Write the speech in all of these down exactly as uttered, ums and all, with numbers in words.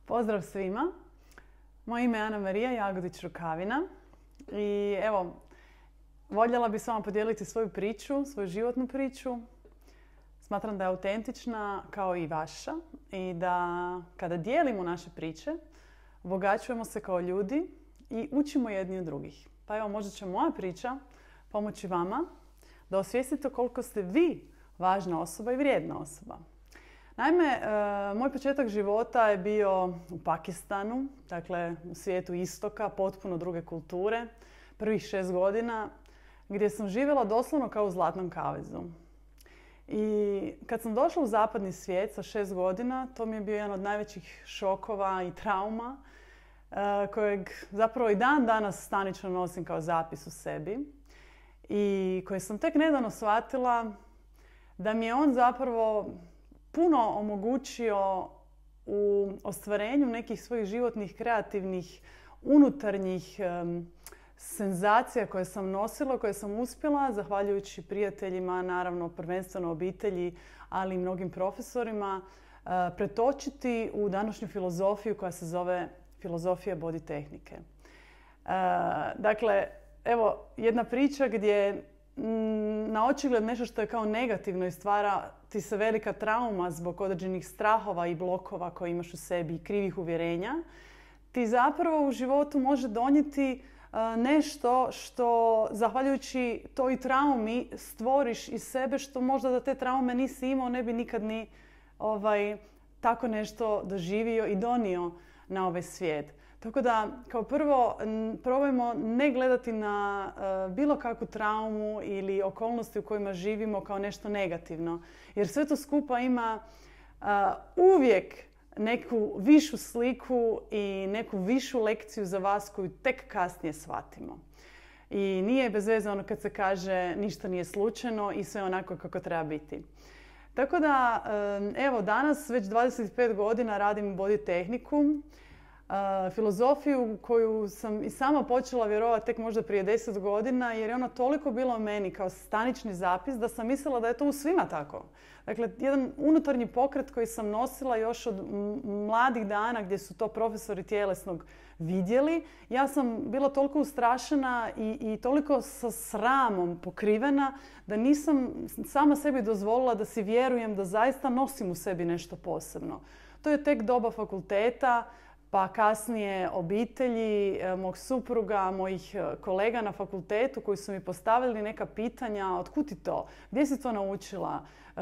Pozdrav svima. Moje ime je Ana Marija Jagodić-Rukavina i evo, voljela bih s vama podijeliti svoju priču, svoju životnu priču. Smatram da je autentična kao i vaša i da kada dijelimo naše priče, obogaćujemo se kao ljudi i učimo jedni od drugih. Pa evo, možda će moja priča pomoći vama da osvijestite koliko ste vi važna osoba i vrijedna osoba. Naime, moj početak života je bio u Pakistanu, dakle u svijetu istoka, potpuno druge kulture, prvih šest godina, gdje sam živjela doslovno kao u Zlatnom kavezu. I kad sam došla u zapadni svijet sa šest godina, to mi je bio jedan od najvećih šokova i trauma, kojeg zapravo i dan danas stanično nosim kao zapis u sebi i koji sam tek nedavno shvatila da mi je on zapravo puno omogućio u ostvarenju nekih svojih životnih, kreativnih, unutarnjih um, senzacija koje sam nosila, koje sam uspjela, zahvaljujući prijateljima, naravno prvenstveno obitelji, ali i mnogim profesorima, uh, pretočiti u današnju filozofiju koja se zove filozofija body tehnike. Uh, dakle, evo jedna priča gdje na očigled nešto što je kao negativno i stvara ti se velika trauma zbog određenih strahova i blokova koje imaš u sebi i krivih uvjerenja, ti zapravo u životu može donijeti nešto što, zahvaljujući toj traumi, stvoriš iz sebe što možda da te traume nisi imao, ne bi nikad ni ovaj, tako nešto doživio i donio na ovaj svijet. Tako da, kao prvo, probajmo ne gledati na uh, bilo kakvu traumu ili okolnosti u kojima živimo kao nešto negativno. Jer sve to skupa ima uh, uvijek neku višu sliku i neku višu lekciju za vas koju tek kasnije shvatimo. I nije bez veze ono kad se kaže ništa nije slučajno i sve onako kako treba biti. Tako da, uh, evo, danas već dvadeset pet godina radim body tehniku. Uh, filozofiju koju sam i sama počela vjerovati tek možda prije deset godina jer je ona toliko bila u meni kao stanični zapis da sam mislila da je to u svima tako. Dakle, jedan unutarnji pokret koji sam nosila još od mladih dana gdje su to profesori tjelesnog vidjeli. Ja sam bila toliko ustrašena i, i toliko sa sramom pokrivena da nisam sama sebi dozvolila da si vjerujem da zaista nosim u sebi nešto posebno. To je tek doba fakulteta, pa kasnije obitelji, mog supruga, mojih kolega na fakultetu koji su mi postavili neka pitanja, otkud ti to, gdje si to naučila. E,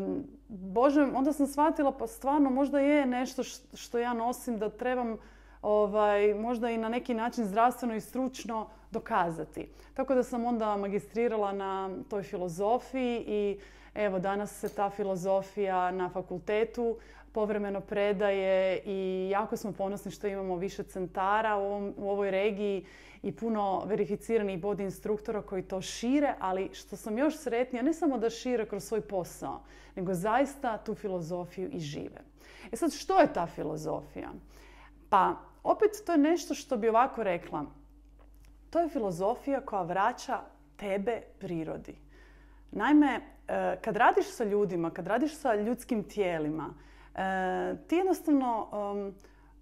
Bože, onda sam shvatila pa stvarno možda je nešto što ja nosim da trebam ovaj, možda i na neki način zdravstveno i stručno dokazati. Tako da sam onda magistrirala na toj filozofiji i evo danas se ta filozofija na fakultetu povremeno predaje i jako smo ponosni što imamo više centara u, ovom, u ovoj regiji i puno verificiranih body instruktora koji to šire, ali što sam još sretnija, ne samo da šire kroz svoj posao, nego zaista tu filozofiju i žive. E sad, što je ta filozofija? Pa, opet to je nešto što bi ovako rekla. To je filozofija koja vraća tebe prirodi. Naime, kad radiš sa ljudima, kad radiš sa ljudskim tijelima, ti jednostavno um,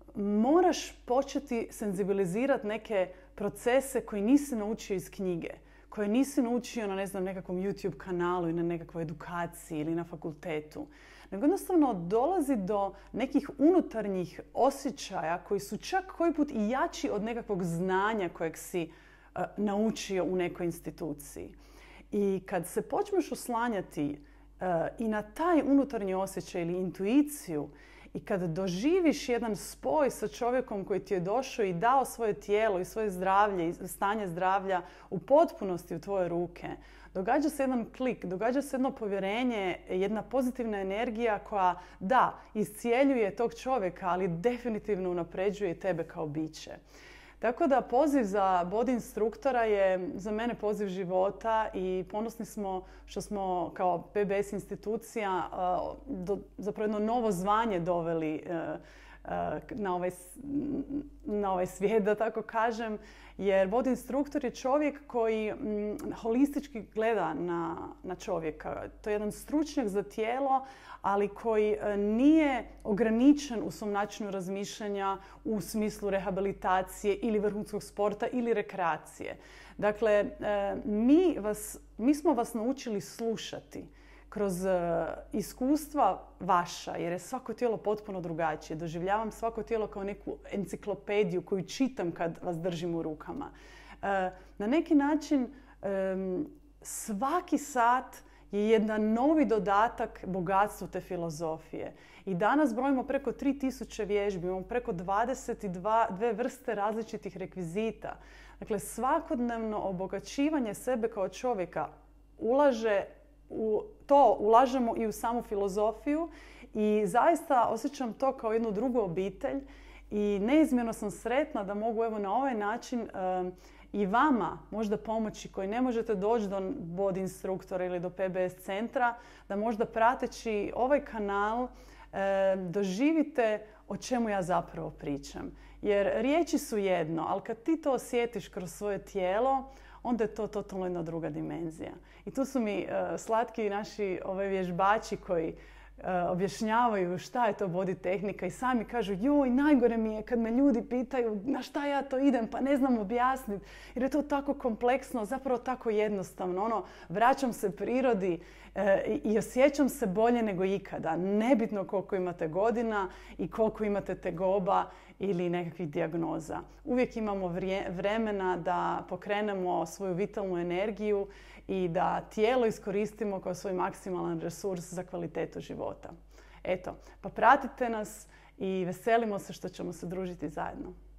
moraš početi senzibilizirati neke procese koje nisi naučio iz knjige, koje nisi naučio na ne znam, nekakvom YouTube kanalu i na nekakvoj edukaciji ili na fakultetu. Nego jednostavno dolazi do nekih unutarnjih osjećaja koji su čak koji put i jači od nekakvog znanja kojeg si uh, naučio u nekoj instituciji. I kad se počneš oslanjati uh, i na taj unutarnji osjećaj ili intuiciju i kad doživiš jedan spoj sa čovjekom koji ti je došao i dao svoje tijelo i svoje zdravlje i stanje zdravlja u potpunosti u tvoje ruke, događa se jedan klik, događa se jedno povjerenje, jedna pozitivna energija koja, da, iscijeljuje tog čovjeka, ali definitivno unapređuje tebe kao biće. Tako da poziv za body instruktora je za mene poziv života i ponosni smo što smo kao P B S institucija do, zapravo jedno novo zvanje doveli na ovaj, na ovaj svijet, da tako kažem. Jer body instruktor je čovjek koji mm, holistički gleda na, na čovjeka. To je jedan stručnjak za tijelo, ali koji nije ograničen u svom načinu razmišljanja u smislu rehabilitacije ili vrhunskog sporta ili rekreacije. Dakle, mi, vas, mi smo vas naučili slušati kroz iskustva vaša, jer je svako tijelo potpuno drugačije. Doživljavam svako tijelo kao neku enciklopediju koju čitam kad vas držim u rukama. Na neki način svaki sat je jedan novi dodatak bogatstvu te filozofije. I danas brojimo preko tri tisuće vježbi, imamo preko dvadeset dvije vrste različitih rekvizita. Dakle, svakodnevno obogaćivanje sebe kao čovjeka ulaže u to, ulažemo i u samu filozofiju i zaista osjećam to kao jednu drugu obitelj i neizmjerno sam sretna da mogu evo na ovaj način um, i vama možda pomoći koji ne možete doći do body instruktora ili do P B S centra, da možda prateći ovaj kanal e, doživite o čemu ja zapravo pričam. Jer riječi su jedno, ali kad ti to osjetiš kroz svoje tijelo, onda je to totalno jedna druga dimenzija. I tu su mi e, slatki naši ovaj, vježbači koji objašnjavaju šta je to body tehnika i sami kažu joj, najgore mi je kad me ljudi pitaju na šta ja to idem, pa ne znam objasniti jer je to tako kompleksno, zapravo tako jednostavno. Ono, vraćam se prirodi e, i osjećam se bolje nego ikada. Nebitno koliko imate godina i koliko imate tegoba ili nekakvih dijagnoza. Uvijek imamo vrije, vremena da pokrenemo svoju vitalnu energiju i da tijelo iskoristimo kao svoj maksimalan resurs za kvalitetu života. Eto, pa pratite nas i veselimo se što ćemo se družiti zajedno.